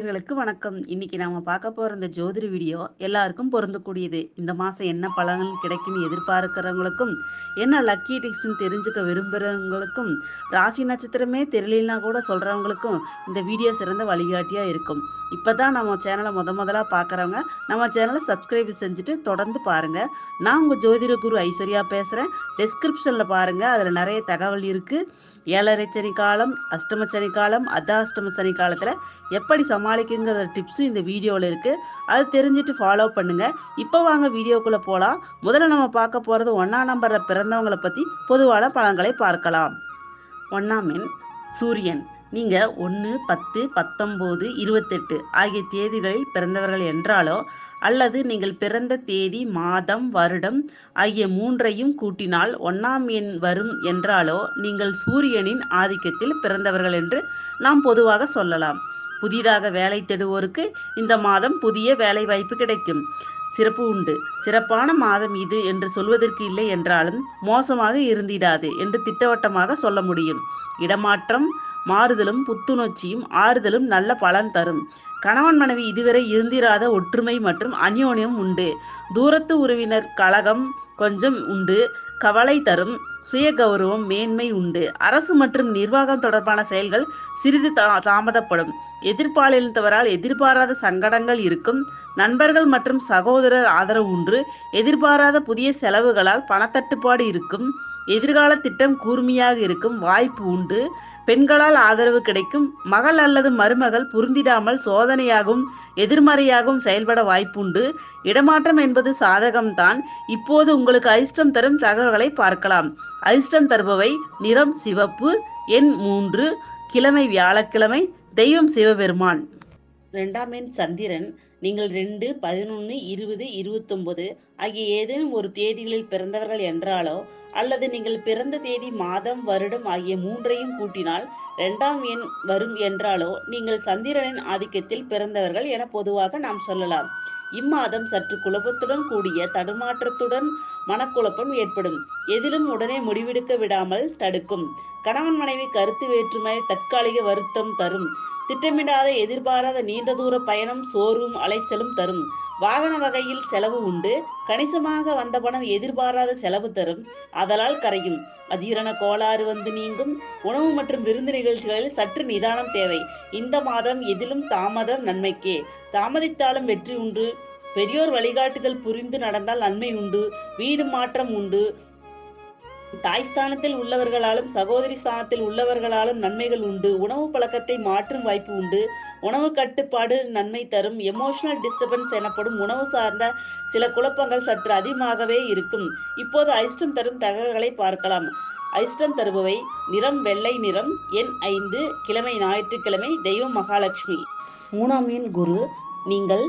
நேயர்களுக்கு வணக்கம். இன்னைக்கு நாம பார்க்க போற இந்த ஜோதிட வீடியோ எல்லாருக்கும் பொருந்தக்கூடியது. இந்த மாசம் என்ன பலன்கள் கிடைக்கும்னு எதிர்பார்க்கிறவங்களுக்கும், என்ன லக்கி டிப்ஸ்ன்னு தெரிஞ்சுக்க விரும்புறவங்களுக்கும், ராசி நட்சத்திரமே தெரியலனா கூட சொல்றவங்களுக்கும் இந்த வீடியோ சிறந்த வழிகாட்டியா இருக்கும். இப்பதான் நம்ம சேனலை முதலா பார்க்கறவங்க நம்ம சேனலை சப்ஸ்கிரைப் செஞ்சுட்டு தொடர்ந்து பாருங்க. நான் உங்க ஜோதிட குரு ஐஸ்வர்யா பேசுறேன். டெஸ்கிரிப்ஷன்ல பாருங்க, அதுல நிறைய தகவல் இருக்கு. 7.5 சனி காலம், அஷ்டம சனி காலம், அர்த்தாஷ்டம சனி காலத்துல எப்படி சமாளிக்குங்கிற டிப்ஸ் இந்த வீடியோவில் இருக்கு. அது தெரிஞ்சுட்டு ஃபாலோ பண்ணுங்க. இப்போ வாங்க வீடியோக்குள்ள போகலாம். முதல்ல நம்ம பார்க்க போறது 1ஆம் நம்பர்ல பிறந்தவங்களை பத்தி பொதுவான பலன்களை பார்க்கலாம். 1ஆம் எண் சூரியன். நீங்க 1, 10, 19, 28 ஆகிய தேதிகளில் பிறந்தவர்கள் என்றாலோ, அல்லது நீங்கள் பிறந்த தேதி, மாதம், வருடம் ஆகிய மூன்றையும் கூட்டினால் 1ஆம் எண் வரும் என்றாலோ நீங்கள் சூரியனின் ஆதிக்கத்தில் பிறந்தவர்கள் என்று நாம் பொதுவாக சொல்லலாம். புதிதாக வேலை தேடுவோருக்கு இந்த மாதம் புதிய வேலை வாய்ப்பு கிடைக்கும். சிறப்பு உண்டு. சிறப்பான மாதம் இது என்று சொல்வதற்கு இல்லை என்றாலும் மோசமாக இருந்திடாது என்று திட்டவட்டமாக சொல்ல முடியும். இடமாற்றம், மாறுதலும், புத்துணர்ச்சியும் ஆறுதலும் நல்ல பலன் தரும். கணவன் மனைவி இதுவரை இருந்திராத ஒற்றுமை மற்றும் அந்யோன்யம் உண்டு. தூரத்து உறவினர் கலகம் கொஞ்சம் உண்டு. கவலை தரும். சுய கௌரவம் மேன்மை உண்டு. அரசு மற்றும் நிர்வாகம் தொடர்பான செயல்கள் சிறிது தாமதப்படும். எதிர்பாலினத்தவரால் எதிர்பாராத சங்கடங்கள் இருக்கும். நண்பர்கள் மற்றும் சகோதரர் ஆதரவு உண்டு. எதிர்பாராத புதிய செலவுகளால் பணத்தட்டுப்பாடு இருக்கும். எதிர்கால திட்டம் கூர்மையாக இருக்கும். வாய்ப்பு உண்டு. பெண்களால் ஆதரவு கிடைக்கும். மகள் அல்லது மருமகள் புரிந்திடாமல் சோதனையாகவும் எதிர்மறையாகவும் செயல்பட வாய்ப்புண்டு. இடமாற்றம் என்பது சாதகம்தான். இப்போது உங்களுக்கு அதிர்ஷ்டம் தரும் தகவல்களை பார்க்கலாம். அதிர்ஷ்டம் தருபவை: நிறம் சிவப்பு, எண் 3, கிழமை வியாழக்கிழமை, தெய்வம் சிவபெருமான். 2ஆம் எண் சந்திரன். நீங்கள் 2, 11, 20, 29 ஆகிய ஏதேனும் ஒரு தேதிகளில் பிறந்தவர்கள் என்றாலோ, அல்லது நீங்கள் பிறந்த தேதி, மாதம், வருடம் ஆகிய மூன்றையும் கூட்டினால் 2ஆம் எண் வரும் என்றாலோ நீங்கள் சந்திரனின் ஆதிக்கத்தில் பிறந்தவர்கள் என பொதுவாக நாம் சொல்லலாம். இம்மாதம் சற்று குழப்பத்துடன் கூடிய தடுமாற்றத்துடன் மனக்குழப்பம் ஏற்படும். எதிலும் உடனே முடிவெடுக்க விடாமல் தடுக்கும். கணவன் மனைவி கருத்து வேற்றுமை தற்காலிக வருத்தம் தரும். திட்டமிடாத எதிர்பாராத நீண்ட தூர பயணம் சோர்வும் அலைச்சலும் தரும். வாகன வகையில் செலவு உண்டு. கணிசமாக வந்த பணம் எதிர்பாராத செலவு தரும். அதனால் கரையும். அஜீரண கோளாறு வந்து நீங்கும். உணவு மற்றும் விருந்து நிகழ்ச்சிகளில் சற்று நிதானம் தேவை. இந்த மாதம் எதிலும் தாமதம் நன்மைக்கே. தாமதித்தாலும் வெற்றி உண்டு. பெரியோர் வழிகாட்டுதல் புரிந்து நடந்தால் நன்மை உண்டு. வீடு மாற்றம் உண்டு. தாய்ஸ்தானத்தில் உள்ளவர்களாலும் சகோதரி ஸ்தானத்தில் உள்ளவர்களாலும் நன்மைகள் உண்டு. உணவு பழக்கத்தை மாற்றும் வாய்ப்பு உண்டு. உணவு கட்டுப்பாடு நன்மை தரும். எமோஷனல் டிஸ்டர்பன்ஸ் எனப்படும் உணவு சார்ந்த சில குழப்பங்கள் சற்று அதிகமாகவே இருக்கும். இப்போது அதிர்ஷ்டம் தரும் தகவல்களை பார்க்கலாம். அதிர்ஷ்டம் தருபவை: நிறம் வெள்ளை நிறம், எண் 5, கிழமை ஞாயிற்றுக்கிழமை, தெய்வம் மகாலட்சுமி. 3ஆம் எண் குரு. நீங்கள்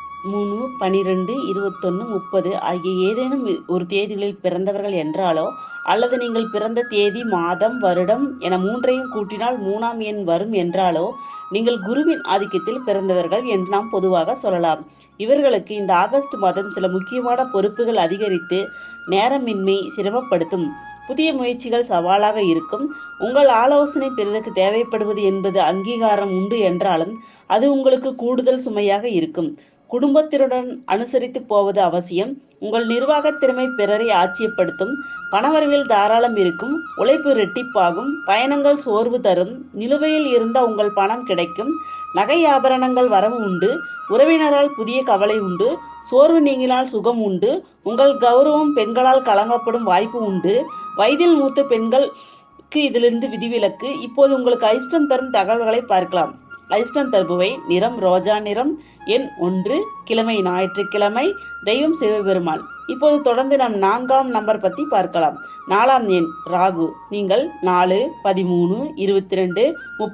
3, 12, 21, 30 ஆகிய ஏதேனும் ஒரு தேதிகளில் பிறந்தவர்கள் என்றாலோ, அல்லது நீங்கள் பிறந்த தேதி, மாதம், வருடம் என மூன்றையும் கூட்டினால் 3ஆம் எண் வரும் என்றாலோ நீங்கள் குருவின் ஆதிக்கத்தில் பிறந்தவர்கள் என்று நாம் பொதுவாக சொல்லலாம். இவர்களுக்கு இந்த ஆகஸ்ட் மாதம் சில முக்கியமான பொறுப்புகள் அதிகரித்து நேரமின்மை சிரமப்படுத்தும். புதிய முயற்சிகள் சவாலாக இருக்கும். உங்கள் ஆலோசனை பிறருக்கு தேவைப்படுவது என்பது அங்கீகாரம் உண்டு என்றாலும் அது உங்களுக்கு கூடுதல் சுமையாக இருக்கும். குடும்பத்தினுடன் அனுசரித்து போவது அவசியம். உங்கள் நிர்வாக திறமை பிறரை ஆட்சியப்படுத்தும். பணவரவில் தாராளம் இருக்கும். உழைப்பு இரட்டிப்பாகும். பயணங்கள் சோர்வு தரும். நிலுவையில் இருந்த உங்கள் பணம் கிடைக்கும். நகை ஆபரணங்கள் வரவு உண்டு. உறவினரால் புதிய கவலை உண்டு. சோர்வு நீங்கினால் சுகம் உண்டு. உங்கள் கௌரவம் பெண்களால் கலங்கப்படும் வாய்ப்பு உண்டு. வயதில் மூத்த பெண்களுக்கு இதிலிருந்து விதிவிலக்கு. இப்போது உங்களுக்கு அதிர்ஷ்டம் தரும் தகவல்களை பார்க்கலாம். அதிர்ஷ்டம் தருபவை: நிறம் ரோஜா நிறம், எண் 1, கிழமை ஞாயிற்றுக்கிழமை, தெய்வம் சிவபெருமான். இப்போது தொடர்ந்து நாம் 4ஆம் நம்பர் பத்தி பார்க்கலாம். 4ஆம் எண் ராகு. நீங்கள் 4, 13, 22,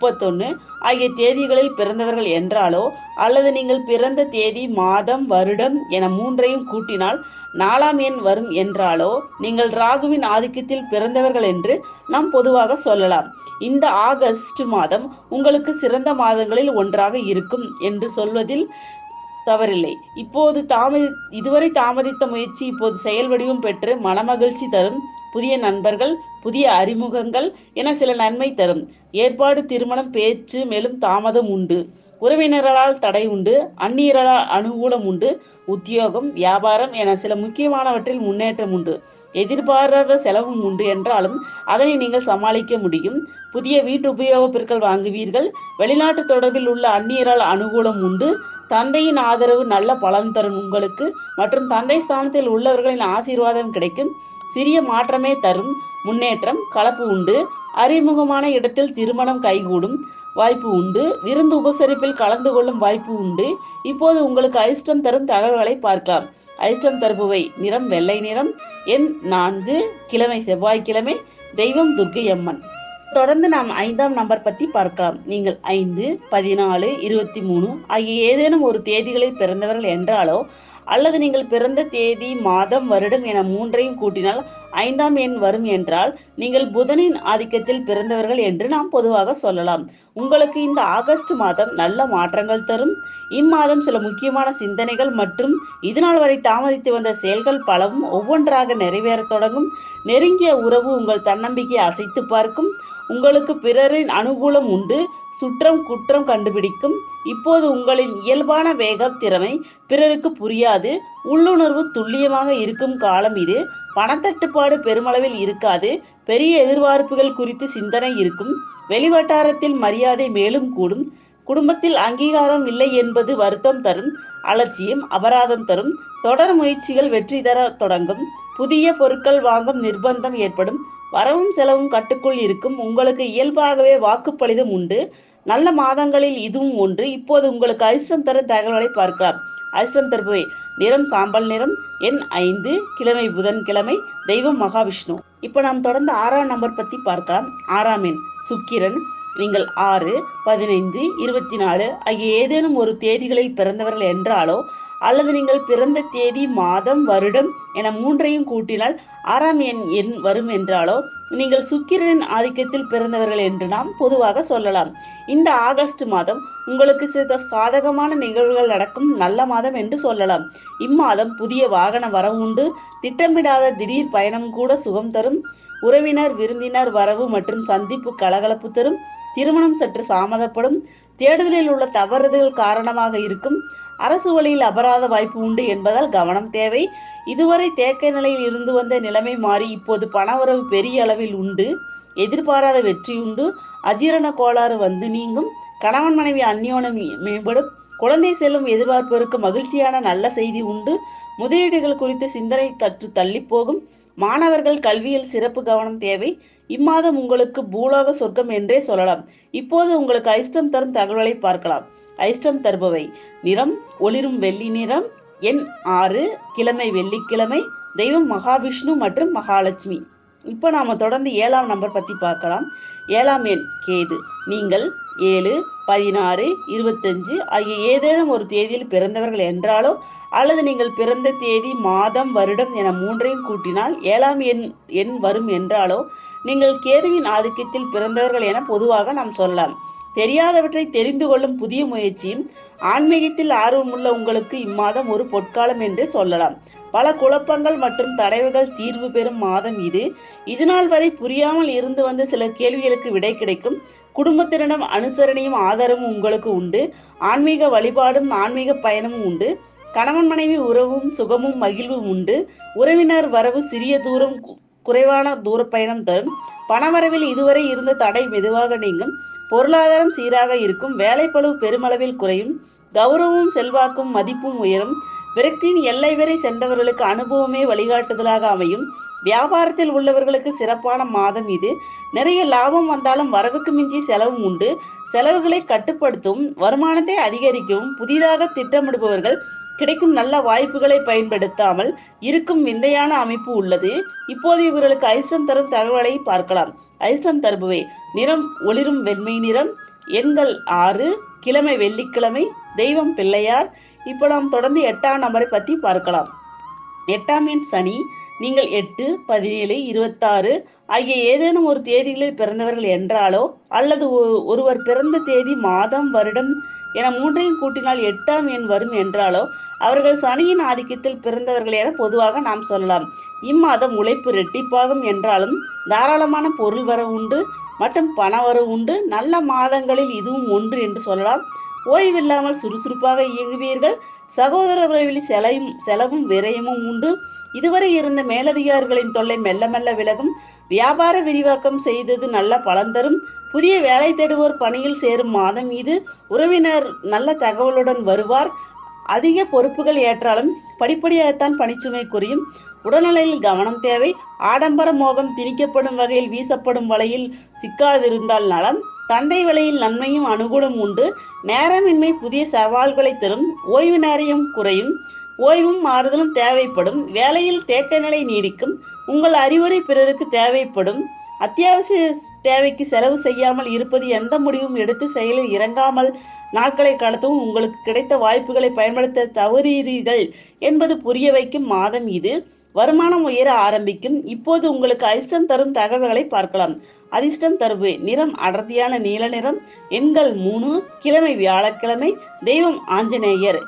31 ஆகிய தேதிகளில் பிறந்தவர்கள் என்றாலோ, அல்லது நீங்கள் பிறந்த தேதி, மாதம், வருடம் என மூன்றையும் கூட்டினால் 4ஆம் எண் வரும் என்றாலோ நீங்கள் ராகுவின் ஆதிக்கத்தில் பிறந்தவர்கள் என்று நாம் பொதுவாக சொல்லலாம். இந்த ஆகஸ்ட் மாதம் உங்களுக்கு சிறந்த மாதங்களில் ஒன்றாக இருக்கும் என்று சொல்வதில் தவறில்லை. இதுவரை தாமதித்த முயற்சி இப்போது செயல் வடிவம் பெற்று மனமகிழ்ச்சி தரும். புதிய நண்பர்கள், புதிய அறிமுகங்கள் என சில நன்மை தரும். ஏற்பாடு, திருமணம், பேச்சு மேலும் தாமதம் உண்டு. உறவினர்களால் தடை உண்டு, அந்நியர்களால் அனுகூலம் உண்டு, உத்தியோகம், வியாபாரம் என சில முக்கியமானவற்றில் முன்னேற்றம் உண்டு. எதிர்பாராத செலவும் உண்டு என்றாலும் அதனை நீங்கள் சமாளிக்க முடியும். புதிய வீட்டு உபயோகப் பொருட்கள் வாங்குவீர்கள். வெளிநாட்டு தொடர்பில் உள்ள அந்நியரால் அனுகூலம் உண்டு. தந்தையின் ஆதரவு நல்ல பலன் தரும் உங்களுக்கு மற்றும் தந்தை ஸ்தானத்தில் உள்ளவர்களின் ஆசீர்வாதம் கிடைக்கும். சிறிய மாற்றமே தரும் முன்னேற்றம். கலப்பு உண்டு. அறிமுகமான இடத்தில் திருமணம் கைகூடும் வாய்ப்பு உண்டு. விருந்து உபசரிப்பில் கலந்து கொள்ளும் வாய்ப்பு உண்டு. இப்போது உங்களுக்கு அதிர்ஷ்டம் தரும் தகவல்களை பார்க்கலாம். அதிர்ஷ்டம் தருபவை நிறம் வெள்ளை நிறம், எண் 4, கிழமை செவ்வாய்க்கிழமை, தெய்வம் துர்க்கை அம்மன். தொடர்ந்து நாம் 5ஆம் நம்பர் பத்தி பார்க்கலாம். நீங்கள் 5, 14, 23 ஆகிய ஏதேனும் ஒரு தேதிகளில் பிறந்தவர்கள் என்றாலோ அல்லது நீங்கள் பிறந்த தேதி, மாதம், வருடம் என 3ஐயும் கூட்டினால் 5ஆம் எண் வரும் என்றால் நீங்கள் புதனின் ஆதிக்கத்தில் பிறந்தவர்கள் என்று நாம் பொதுவாக சொல்லலாம். உங்களுக்கு இந்த ஆகஸ்ட் மாதம் நல்ல மாற்றங்கள் தரும். இம்மாதம் சில முக்கியமான சிந்தனைகள் மற்றும் இதுநாள் வரை தாமதித்து வந்த செயல்கள் பலவும் ஒவ்வொன்றாக நிறைவேற தொடங்கும். நெருங்கிய உறவு உங்கள் தன்னம்பிக்கையை அசைத்து பார்க்கும். உங்களுக்கு பிறரின் அனுகூலம் உண்டு. சுற்றம் குற்றம் கண்டுபிடிக்கும். இப்போது உங்களின் இயல்பான வேக திறமை பிறருக்கு புரியாது. உள்ளுணர்வு துல்லியமாக இருக்கும் காலம் இது. பணத்தட்டுப்பாடு பெருமளவில் இருக்காது. பெரிய எதிர்பார்ப்புகள் குறித்து சிந்தனை இருக்கும். வெளிவட்டாரத்தில் மரியாதை மேலும் கூடும். குடும்பத்தில் அங்கீகாரம் இல்லை என்பது வருத்தம் தரும். அலட்சியம் அபராதம் தரும். தொடர் முயற்சிகள் வெற்றி தர தொடங்கும். புதிய பொருட்கள் வாங்கும் நிர்பந்தம் ஏற்படும். வரவும் செலவும் கட்டுக்குள் இருக்கும். உங்களுக்கு இயல்பாகவே வாக்குப்பளிதம் உண்டு. நல்ல மாதங்களில் இதுவும் ஒன்று. இப்போது உங்களுக்கு அதிர்ஷ்டம் தரும் தகவல்களை பார்க்கலாம். அதிர்ஷ்டம் தருபவை நிறம் சாம்பல் நிறம், எண் 5, கிழமை புதன்கிழமை, தெய்வம் மகாவிஷ்ணு. இப்போ நாம் தொடர்ந்து 6ஆம் நம்பர் பத்தி பார்க்கலாம். 6ஆம் எண் சுக்கிரன். நீங்கள் 6, 15, 24 ஆகிய ஏதேனும் ஒரு தேதிகளில் பிறந்தவர்கள் என்றாலோ அல்லது நீங்கள் பிறந்த தேதி, மாதம், வருடம் என 3ஐயும் கூட்டினால் 6ஆம் எண் வரும் என்றாலோ நீங்கள் சுக்கிரனின் ஆதிக்கத்தில் பிறந்தவர்கள் என்று நாம் பொதுவாக சொல்லலாம். இந்த ஆகஸ்ட் மாதம் உங்களுக்கு சில சாதகமான நிகழ்வுகள் நடக்கும் நல்ல மாதம் என்று சொல்லலாம். இம்மாதம் புதிய வாகன வரவு உண்டு. திட்டமிடாத திடீர் பயணம் கூட சுகம் தரும். உறவினர் விருந்தினர் வரவு மற்றும் சந்திப்பு கலகலப்பு தரும். திருமணம் சற்று தாமதப்படும். தேடுதலில் உள்ள தவறுதல் காரணமாக இருக்கும். அரசு வழியில் அபராத வாய்ப்பு உண்டு என்பதால் கவனம் தேவை. இதுவரை தேக்க நிலையில் இருந்து வந்த நிலைமை மாறி இப்போது பணவரவு பெரிய அளவில் உண்டு. எதிர்பாராத வெற்றி உண்டு. அஜீரண கோளாறு வந்து நீங்கும். கணவன் மனைவி அந்யோன்யம் மேம்படும். குழந்தை செல்லும் எதிர்பார்ப்பவருக்கு மகிழ்ச்சியான நல்ல செய்தி உண்டு. முதலீடுகள் குறித்து சிந்தனை கற்று தள்ளி போகும். மாணவர்கள் கல்வியில் சிறப்பு கவனம் தேவை. இம்மாதம் உங்களுக்கு பூலோக சொர்க்கம் என்றே சொல்லலாம். இப்போது உங்களுக்கு அதிர்ஷ்டம் தரும் தகவல்களை பார்க்கலாம். அதிர்ஷ்டம் தருபவை நிறம் ஒளிரும் வெள்ளி நிறம், எண் 6, கிழமை வெள்ளிக்கிழமை, தெய்வம் மகாவிஷ்ணு மற்றும் மகாலட்சுமி. இப்போ நாம தொடர்ந்து 7ஆம் நம்பர் பத்தி பார்க்கலாம். 7ஆம் எண் கேது. நீங்கள் 7, 16, 25 ஆகிய ஏதேனும் ஒரு தேதியில் பிறந்தவர்கள் என்றாலோ அல்லது நீங்கள் பிறந்த தேதி, மாதம், வருடம் என 3ஐயும் கூட்டினால் 7ஆம் எண் வரும் என்றாலோ நீங்கள் கேதுவின் ஆதிக்கத்தில் பிறந்தவர்கள் என பொதுவாக நாம் சொல்லலாம். தெரியாதவற்றை தெரிந்து கொள்ளும் புதிய முயற்சியும் ஆன்மீகத்தில் ஆர்வமுள்ள உங்களுக்கு இம்மாதம் ஒரு பொற்காலம் என்று சொல்லலாம். பல குழப்பங்கள் மற்றும் தடைவுகள் தீர்வு பெறும் மாதம் இது. இதுநாள் வரை புரியாமல் இருந்து வந்த சில கேள்விகளுக்கு விடை கிடைக்கும். குடும்பத்தினரிடம் அனுசரணையும் ஆதரவும் உங்களுக்கு உண்டு. ஆன்மீக வழிபாடும் ஆன்மீக பயணமும் உண்டு. கணவன் மனைவி உறவும் சுகமும் மகிழ்வும் உண்டு. உறவினர் வரவு சிறிய தூரம் குறைவான தூர பயணம் தரும். பணவரவில் இதுவரை இருந்த தடை மெதுவாக நீங்கும். பொருளாதாரம் சீராக இருக்கும். வேலைப்பளு பெருமளவில் குறையும். கௌரவமும் செல்வாக்கும் மதிப்பும் உயரும். விரக்தியின் எல்லை வரை சென்றவர்களுக்கு அனுபவமே வழிகாட்டுதலாக அமையும். வியாபாரத்தில் உள்ளவர்களுக்கு சிறப்பான மாதம் இது. நிறைய லாபம் வந்தாலும் வரவுக்கு மிஞ்சி செலவும் உண்டு. செலவுகளை கட்டுப்படுத்தவும் வருமானத்தை அதிகரிக்கவும் புதிதாக திட்டமிடுபவர்கள் கிடைக்கும் நல்ல வாய்ப்புகளை பயன்படுத்தாமல் இருக்கும் விந்தையான அமைப்பு உள்ளது. இப்போது இவர்களுக்கு அதிர்ஷ்டம் தரும் தகவலை பார்க்கலாம். அதிர்ஷ்டம் தருபவை நிறம் ஒளிரும் வெண்மை நிறம், எண்கள் 6, கிழமை வெள்ளிக்கிழமை, தெய்வம் பிள்ளையார். இப்போ நாம் தொடர்ந்து 8ஆம் நம்பரை பத்தி பார்க்கலாம். 8ஆம் எண் சனி. நீங்கள் 8, 17, 26 ஆகிய ஏதேனும் ஒரு தேதிகளில் பிறந்தவர்கள் என்றாலோ அல்லது ஒருவர் பிறந்த தேதி, மாதம், வருடம் என 3ஐயும் கூட்டினால் 8ஆம் எண் வரும் என்றாலோ அவர்கள் சனியின் ஆதிக்கத்தில் பிறந்தவர்கள் என பொதுவாக நாம் சொல்லலாம். இம்மாதம் உழைப்பு இரட்டிப்பாகும் என்றாலும் தாராளமான பொருள் வரவு உண்டு மற்றும் பண வரவு உண்டு. நல்ல மாதங்களில் இதுவும் ஒன்று என்று சொல்லலாம். ஓய்வில்லாமல் சுறுசுறுப்பாக இயங்குவீர்கள். சகோதர உறவில் செலவும் விரயமும் உண்டு. இதுவரை இருந்த மேலதிகாரிகளின் தொல்லை மெல்ல மெல்ல விலகும். வியாபார விரிவாக்கம் செய்தது நல்ல பலன் தரும். புதிய வேலை தேடுவோர் பணியில் சேரும் மாதம் இது. உறவினர் நல்ல தகவலுடன் வருவார். அதிக பொறுப்புகள் ஏற்றாலும் படிப்படியாகத்தான் பணிச்சுமை குறையும். உடல்நிலையில் கவனம் தேவை. ஆடம்பர மோகம் திணிக்கப்படும் வகையில் வீசப்படும் வலையில் சிக்காதிருந்தால் நலம். தந்தை வழியில் நன்மையும் அனுகூலம் உண்டு. நேரமின்மை புதிய சவால்களை தரும். ஓய்வு நேரம் குறையும். ஓய்வும் மாறுதலும் தேவைப்படும். வேலையில் தேக்க நிலை நீடிக்கும். உங்கள் அறிவுரை பிறருக்கு தேவைப்படும். அத்தியாவசிய தேவைக்கு செலவு செய்யாமல் இருப்பது, எந்த முடிவும் எடுத்து செயலில் இறங்காமல் நாட்களை கடத்தவும் உங்களுக்கு கிடைத்த வாய்ப்புகளை பயன்படுத்த தவறீர்கள் என்பது புரிய வைக்கும் மாதம் இது. வருமானம் உயர ஆரம்பிக்கும். இப்போது உங்களுக்கு அதிர்ஷ்டம் தரும் தகவல்களை பார்க்கலாம். அதிர்ஷ்டம் தருவு நிறம் அடர்த்தியான நீல நிறம். எண்கள் 3. கிழமை வியாழக்கிழமை. தெய்வம் ஆஞ்சநேயர்.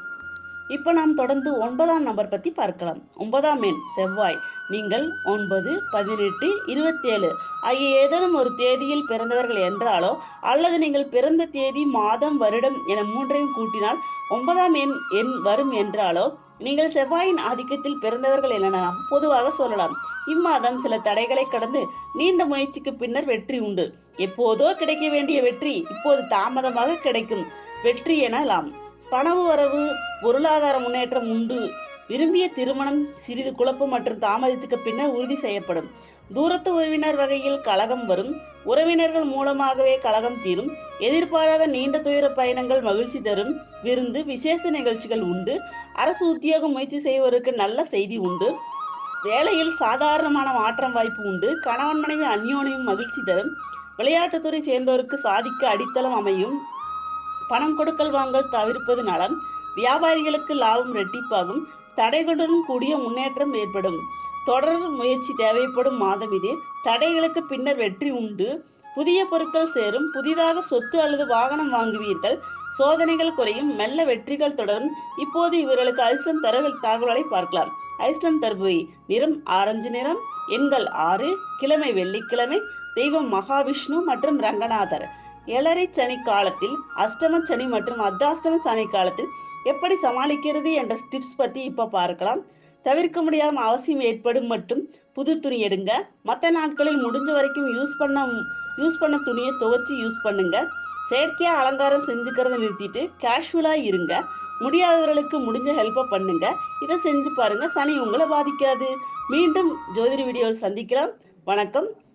இப்ப நாம் தொடர்ந்து 9ஆம் நம்பர் பத்தி பார்க்கலாம். 9ஆம் எண் செவ்வாய். நீங்கள் 9, 18, 27 ஆகிய ஏதேனும் ஒரு தேதியில் பிறந்தவர்கள் என்றாலோ அல்லது நீங்கள் பிறந்த தேதி, மாதம், வருடம் என மூன்றையும் கூட்டினால் 9ஆம் எண் வரும் என்றாலோ நீங்கள் செவ்வாயின் ஆதிக்கத்தில் பிறந்தவர்கள் என நாம் பொதுவாக சொல்லலாம். இம்மாதம் சில தடைகளை கடந்து நீண்ட முயற்சிக்கு பின்னர் வெற்றி உண்டு. எப்போதோ கிடைக்க வேண்டிய வெற்றி இப்போது தாமதமாக கிடைக்கும் வெற்றி எனலாம். பணவு வரவு, பொருளாதார முன்னேற்றம் உண்டு. விரும்பிய திருமணம் சிறிது குழப்பம் மற்றும் தாமதத்துக்கு பின்னர் உறுதி செய்யப்படும். தூரத்து உறவினர் வகையில் கலகம் வரும். உறவினர்கள் மூலமாகவே கலகம் தீரும். எதிர்பாராத நீண்ட துயர பயணங்கள் மகிழ்ச்சி தரும். விருந்து, விசேஷ நிகழ்ச்சிகள் உண்டு. அரசு உத்தியோகம் முயற்சி செய்வோருக்கு நல்ல செய்தி உண்டு. வேலையில் சாதாரணமான மாற்றம் வாய்ப்பு உண்டு. கணவன் மனைவி அந்யோன்யம் மகிழ்ச்சி தரும். விளையாட்டுத்துறை சேர்ந்தோருக்கு சாதிக்க அடித்தளம் அமையும். பணம் கொடுக்கல் வாங்கல் தவிர்ப்பது நலம். வியாபாரிகளுக்கு லாபம் இரட்டிப்பாகும். தடைகளுடன் கூடிய முன்னேற்றம் ஏற்படும். தொடர் முயற்சி தேவைப்படும் மாதம் இது. தடைகளுக்கு பின்னர் வெற்றி உண்டு. புதிய பொருட்கள் சேரும். புதிதாக சொத்து அல்லது வாகனம் வாங்குவீர்கள். சோதனைகள் குறையும். மெல்ல வெற்றிகள் தொடரும். இப்போது இவர்களுக்கு அதிர்ஷ்டம் தர தகவல்களை பார்க்கலாம். அதிர்ஷ்டம் தருபவை நிறம் ஆரஞ்சு நிறம். எண்கள் 6. கிழமை வெள்ளிக்கிழமை. தெய்வம் மகாவிஷ்ணு மற்றும் ரங்கநாதர். ஏழரை சனி காலத்தில், அஷ்டம சனி மற்றும் அர்த்தாஷ்டம சனி காலத்தில் எப்படி சமாளிக்கிறது என்ற டிப்ஸ் பத்தி இப்ப பார்க்கலாம். தவிர்க்க முடியாம அவசியம் ஏற்படும் மட்டும் புது துணி எடுங்க. மற்ற நாட்களில் முடிஞ்ச வரைக்கும் யூஸ் பண்ண துணியை துவைச்சு யூஸ் பண்ணுங்க. செயற்கையா அலங்காரம் செஞ்சுக்கிறத நிறுத்திட்டு கேஷுவலா இருங்க. முடியாதவர்களுக்கு முடிஞ்ச ஹெல்ப்பை பண்ணுங்க. இதை செஞ்சு பாருங்க. சனி உங்களை பாதிக்காது. மீண்டும் ஜோதிட வீடியோவில் சந்திக்கலாம். வணக்கம்.